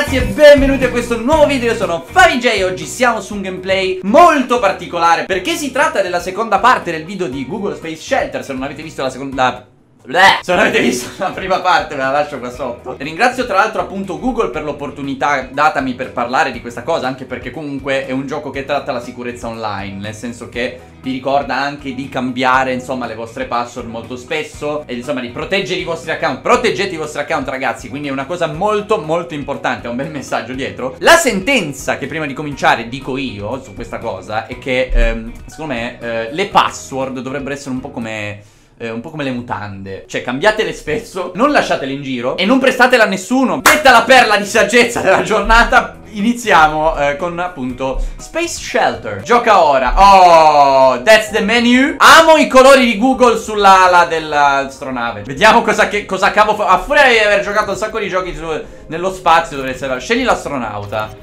ragazzi e benvenuti a questo nuovo video. Io sono FaviJ e oggi siamo su un gameplay molto particolare perché si tratta della seconda parte del video di Google Space Shelter. Se non avete visto la seconda... Se non avete visto la prima parte ve la lascio qua sotto. Ringrazio tra l'altro appunto Google per l'opportunità datami per parlare di questa cosa, anche perché comunque è un gioco che tratta la sicurezza online, nel senso che vi ricorda anche di cambiare insomma le vostre password molto spesso e insomma di proteggere i vostri account. Proteggete i vostri account ragazzi, quindi è una cosa molto molto importante, è un bel messaggio dietro. La sentenza che prima di cominciare dico io su questa cosa è che secondo me le password dovrebbero essere un po' come le mutande. Cioè cambiatele spesso, non lasciatele in giro e non prestatele a nessuno. Detta la perla di saggezza della giornata, iniziamo con appunto Space Shelter. Gioca ora. Oh, that's the menu. Amo i colori di Google sulla ala dell'astronave. Vediamo cosa cavo fa. A furia di aver giocato un sacco di giochi nello spazio dovrei salvare. Scegli l'astronauta.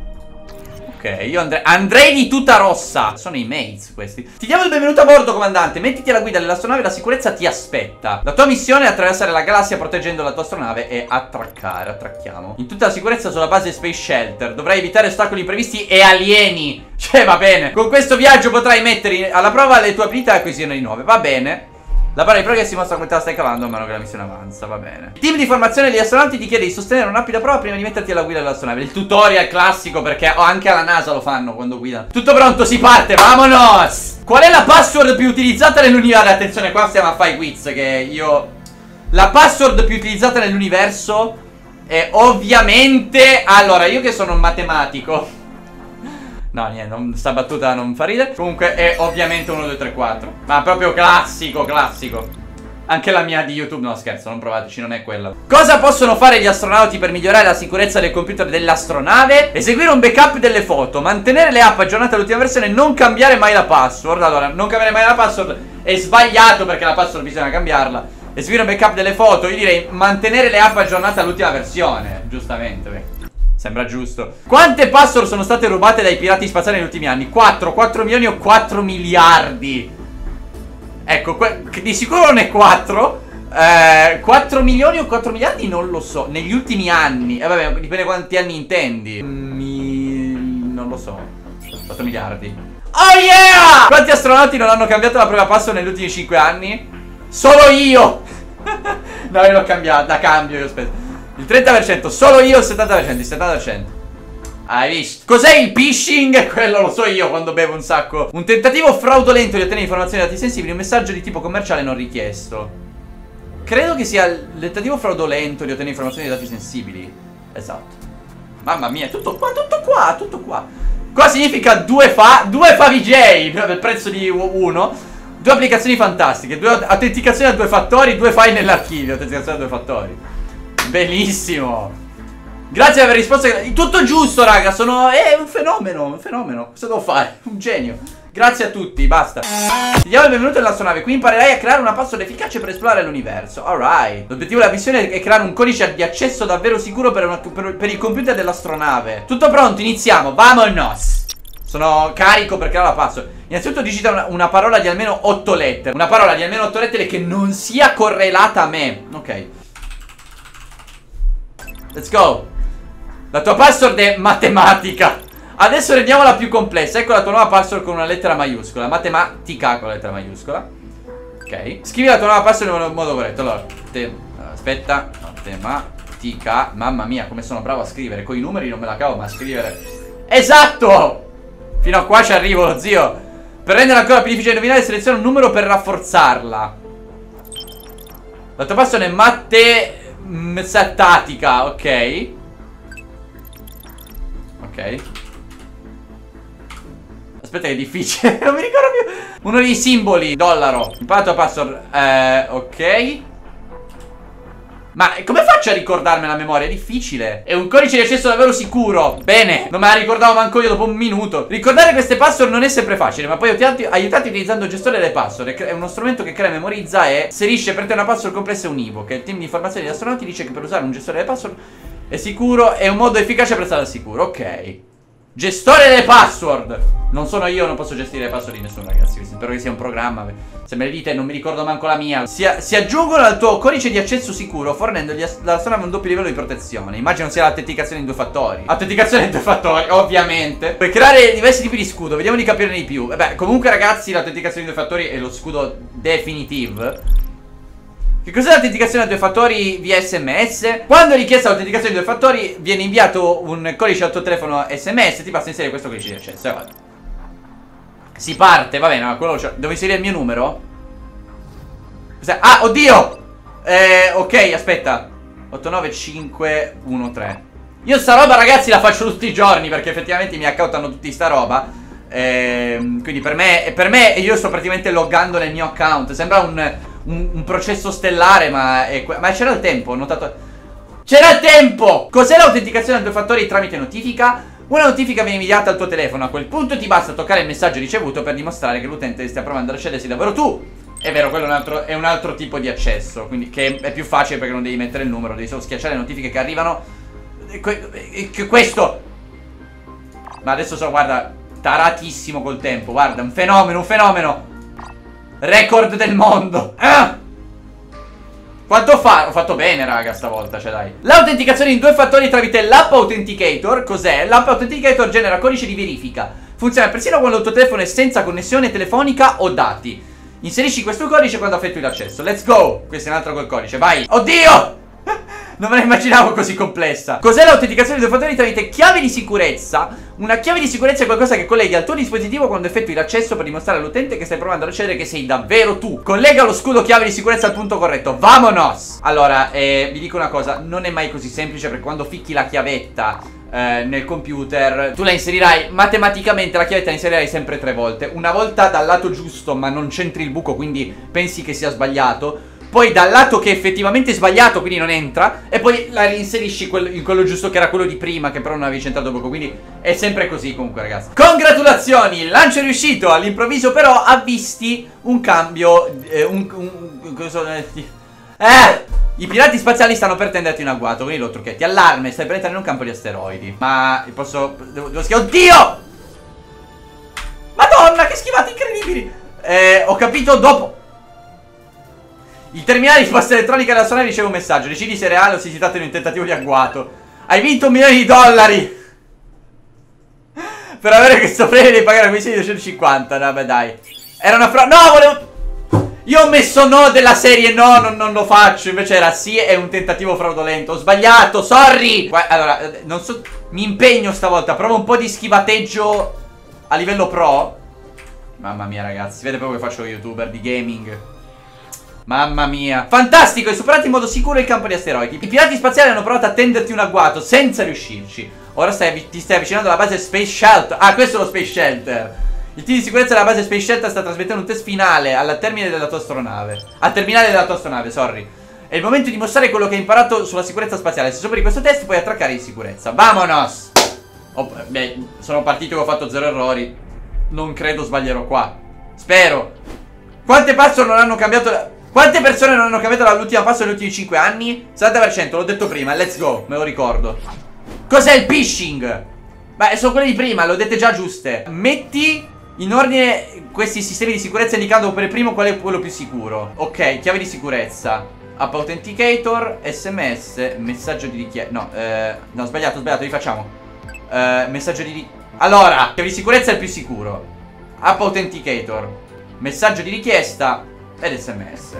Ok, io andrei di tuta rossa. Sono i mates questi. Ti diamo il benvenuto a bordo, comandante. Mettiti alla guida dell'astronave, la sicurezza ti aspetta. La tua missione è attraversare la galassia proteggendo la tua astronave e attraccare. Attracchiamo in tutta la sicurezza sulla base Space Shelter. Dovrai evitare ostacoli imprevisti e alieni. Cioè va bene. Con questo viaggio potrai mettere alla prova le tue abilità e acquisirne di nuove. Va bene. La barra di progresso si mostra come te la stai cavando man mano che la missione avanza, va bene. Il team di formazione degli astronauti ti chiede di sostenere una rapida prova prima di metterti alla guida dell'astronave. Il tutorial classico, perché anche alla NASA lo fanno quando guidano. Tutto pronto, si parte, vamonos! Qual è la password più utilizzata nell'universo? Attenzione, qua stiamo a fare i quiz che io... La password più utilizzata nell'universo è ovviamente... Allora, io che sono un matematico... No, niente, sta battuta non fa ridere. Comunque è ovviamente 1, 2, 3, 4. Ma proprio classico, classico. Anche la mia di YouTube, no scherzo, non provateci, non è quella. Cosa possono fare gli astronauti per migliorare la sicurezza del computer dell'astronave? Eseguire un backup delle foto, mantenere le app aggiornate all'ultima versione, non cambiare mai la password. Allora, non cambiare mai la password è sbagliato perché la password bisogna cambiarla. Eseguire un backup delle foto, io direi mantenere le app aggiornate all'ultima versione. Giustamente, beh. Sembra giusto. Quante password sono state rubate dai pirati spaziali negli ultimi anni? 4 milioni o 4 miliardi? Ecco, di sicuro non è 4. 4 milioni o 4 miliardi non lo so. Negli ultimi anni. Vabbè, dipende quanti anni intendi. Non lo so. 4 miliardi. Oh yeah! Quanti astronauti non hanno cambiato la propria password negli ultimi 5 anni? Solo io! No, io l'ho cambiata. La cambio io, aspetta. Il 30%, solo io il 70%, il 70%. Hai visto? Cos'è il phishing? Quello lo so io quando bevo un sacco. Un tentativo fraudolento di ottenere informazioni e dati sensibili, un messaggio di tipo commerciale non richiesto. Credo che sia il tentativo fraudolento di ottenere informazioni e dati sensibili. Esatto. Mamma mia, tutto qua, tutto qua, tutto qua. Qua significa due FaviJ per il prezzo di uno. 2 applicazioni fantastiche, 2 autenticazioni a 2 fattori, 2 file nell'archivio. Autenticazione a 2 fattori. Bellissimo. Grazie per aver risposto. Tutto giusto raga. È un fenomeno. Un fenomeno. Cosa devo fare? Un genio. Grazie a tutti. Basta. Ti diamo il benvenuto nell'astronave. Qui imparerai a creare una password efficace per esplorare l'universo. Alright. L'obiettivo della missione è creare un codice di accesso davvero sicuro per il computer dell'astronave. Tutto pronto. Iniziamo. Vamonos. Sono carico per creare la password. Innanzitutto digita una parola di almeno 8 lettere. Una parola di almeno 8 lettere che non sia correlata a me. Ok. Let's go. La tua password è matematica. Adesso rendiamola più complessa. Ecco la tua nuova password con una lettera maiuscola. Matematica con la lettera maiuscola. Ok. Scrivi la tua nuova password in modo corretto. Allora, aspetta. Matematica. Mamma mia, come sono bravo a scrivere. Con i numeri non me la cavo, ma a scrivere. Esatto. Fino a qua ci arrivo, lo zio. Per rendere ancora più difficile indovinare, seleziona un numero per rafforzarla. La tua password è Messattatica, ok. Ok. Aspetta che è difficile. Non mi ricordo più. Uno dei simboli. Dollaro. Impara la tua password. Ok. Ma come faccio a ricordarmi la memoria? È difficile. È un codice di accesso davvero sicuro. Bene. Non me la ricordavo manco io dopo un minuto. Ricordare queste password non è sempre facile, ma poi aiutati utilizzando il gestore delle password. È uno strumento che crea, memorizza e inserisce per te una password complessa e univoca. Il team di informazioni degli astronauti dice che per usare un gestore delle password è sicuro. È un modo efficace per stare al sicuro. Ok. Gestore delle password. Non sono io, non posso gestire le password di nessuno, ragazzi. Spero che sia un programma. Se me le dite non mi ricordo manco la mia. Si aggiungono al tuo codice di accesso sicuro, fornendogli all'astronave un doppio livello di protezione. Immagino sia l'autenticazione in 2 fattori. Autenticazione in 2 fattori, ovviamente. Per creare diversi tipi di scudo, vediamo di capirne di più. Beh, comunque ragazzi, l'autenticazione in 2 fattori è lo scudo definitive. Che cos'è l'autenticazione a 2 fattori via SMS? Quando è richiesta l'autenticazione a 2 fattori, viene inviato un codice al tuo telefono SMS. Ti basta inserire questo codice di accesso. Guarda. Si parte, va bene, ma quello devo inserire il mio numero? Ah, oddio! Ok, aspetta. 89513. Io sta roba, ragazzi, la faccio tutti i giorni, perché effettivamente mi accountano tutti sta roba. Quindi per me io sto praticamente loggando nel mio account. Sembra un processo stellare, ma c'era il tempo, ho notato. C'era il tempo! Cos'è l'autenticazione a 2 fattori tramite notifica? Una notifica viene inviata al tuo telefono. A quel punto ti basta toccare il messaggio ricevuto per dimostrare che l'utente stia provando ad accedersi davvero tu. È vero, quello è un altro tipo di accesso, quindi che è più facile perché non devi mettere il numero, devi solo schiacciare le notifiche che arrivano. Questo. Ma adesso sono, guarda, taratissimo col tempo. Guarda, un fenomeno, un fenomeno. Record del mondo. Quanto fa? Ho fatto bene, raga, stavolta, cioè dai. L'autenticazione in 2 fattori tramite l'app Authenticator. Cos'è? L'app Authenticator genera codice di verifica. Funziona persino quando il tuo telefono è senza connessione telefonica o dati. Inserisci questo codice quando effettui l'accesso. Let's go. Questo è un altro col codice, vai. Oddio! Non me la immaginavo così complessa. Cos'è l'autenticazione di 2 fattori tramite chiave di sicurezza? Una chiave di sicurezza è qualcosa che colleghi al tuo dispositivo quando effettui l'accesso per dimostrare all'utente che stai provando ad accedere, che sei davvero tu. Collega lo scudo chiave di sicurezza al punto corretto. Vamonos! Allora, vi dico una cosa, non è mai così semplice, perché quando ficchi la chiavetta nel computer, tu la inserirai matematicamente, la chiavetta la inserirai sempre 3 volte. Una volta dal lato giusto, ma non c'entri il buco, quindi pensi che sia sbagliato. Poi dal lato che è effettivamente sbagliato, quindi non entra. E poi la reinserisci in quello giusto, che era quello di prima, che però non avevi centrato il buco. Quindi è sempre così comunque, ragazzi. Congratulazioni, il lancio è riuscito. All'improvviso però avvisti un cambio. I pirati spaziali stanno per tenderti un agguato, quindi lo trucchetti. Allarme, stai per entrare in un campo di asteroidi. Ma posso... devo schivare. Oddio! Madonna, che schivate incredibili! Ho capito dopo. Il terminale di risposta elettronica della Sony riceve un messaggio. Decidi se è reale o se si tratta di un tentativo di agguato. Hai vinto $1 milione. Per avere questo premio devi pagare una commissione di 250. No, beh, dai. Era una frode. No, volevo... Io ho messo no della serie no, non lo faccio. Invece era sì, è un tentativo fraudolento. Ho sbagliato, sorry. Allora, non so, mi impegno stavolta. Provo un po' di schivateggio a livello pro. Mamma mia, ragazzi, si vede proprio che faccio youtuber di gaming. Mamma mia. Fantastico, hai superato in modo sicuro il campo di asteroidi. I pirati spaziali hanno provato a tenderti un agguato senza riuscirci. Ora ti stai avvicinando alla base Space Shelter. Ah, questo è lo Space Shelter. Il team di sicurezza della base Space Shelter sta trasmettendo un test finale al termine della tua astronave. Al terminale della tua astronave, sorry. È il momento di mostrare quello che hai imparato sulla sicurezza spaziale. Se superi questo test puoi attraccare in sicurezza. Vamonos. Beh, sono partito che ho fatto 0 errori. Non credo sbaglierò qua. Spero. Quante persone non hanno cambiato l'ultima passo negli ultimi 5 anni? 70%, l'ho detto prima, let's go, me lo ricordo. Cos'è il phishing? Beh, sono quelle di prima, le ho dette già giuste. Metti in ordine questi sistemi di sicurezza indicando per il primo qual è quello più sicuro. Ok, chiave di sicurezza, app Authenticator, SMS, messaggio di richiesta. No, sbagliato, rifacciamo. Messaggio di allora, chiave di sicurezza è il più sicuro. App Authenticator, messaggio di richiesta ed SMS.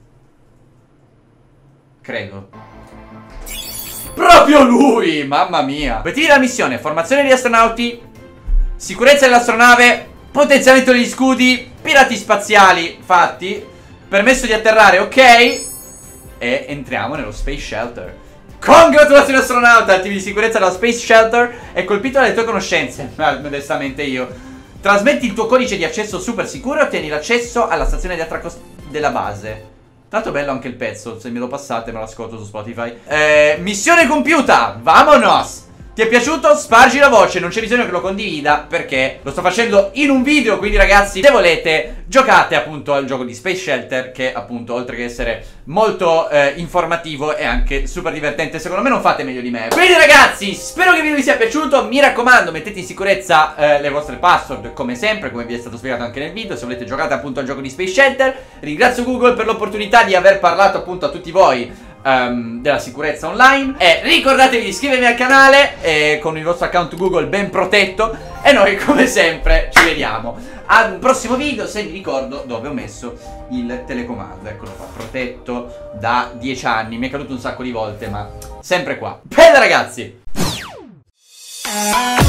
Credo. Proprio lui! Mamma mia. Obiettivi della missione: formazione degli astronauti, sicurezza dell'astronave, potenziamento degli scudi, pirati spaziali fatti, permesso di atterrare, ok. E entriamo nello Space Shelter. Congratulazioni astronauta. Il team di sicurezza della Space Shelter è colpito dalle tue conoscenze. Modestamente io. Trasmetti il tuo codice di accesso super sicuro e ottieni l'accesso alla stazione di attracco della base. Tanto bello anche il pezzo, se me lo passate me lo ascolto su Spotify. Missione compiuta, vamonos! Ti è piaciuto? Spargi la voce, non c'è bisogno che lo condivida perché lo sto facendo in un video, quindi ragazzi, se volete giocate appunto al gioco di Space Shelter, che appunto oltre che essere molto informativo è anche super divertente. Secondo me non fate meglio di me. Quindi ragazzi, spero che il video vi sia piaciuto. Mi raccomando, mettete in sicurezza le vostre password come sempre, come vi è stato spiegato anche nel video. Se volete giocate appunto al gioco di Space Shelter. Ringrazio Google per l'opportunità di aver parlato appunto a tutti voi della sicurezza online. E ricordatevi di iscrivervi al canale con il vostro account Google ben protetto. E noi come sempre ci vediamo ad un prossimo video, se mi ricordo dove ho messo il telecomando. Eccolo qua, protetto da 10 anni. Mi è caduto un sacco di volte, ma sempre qua. Bella ragazzi!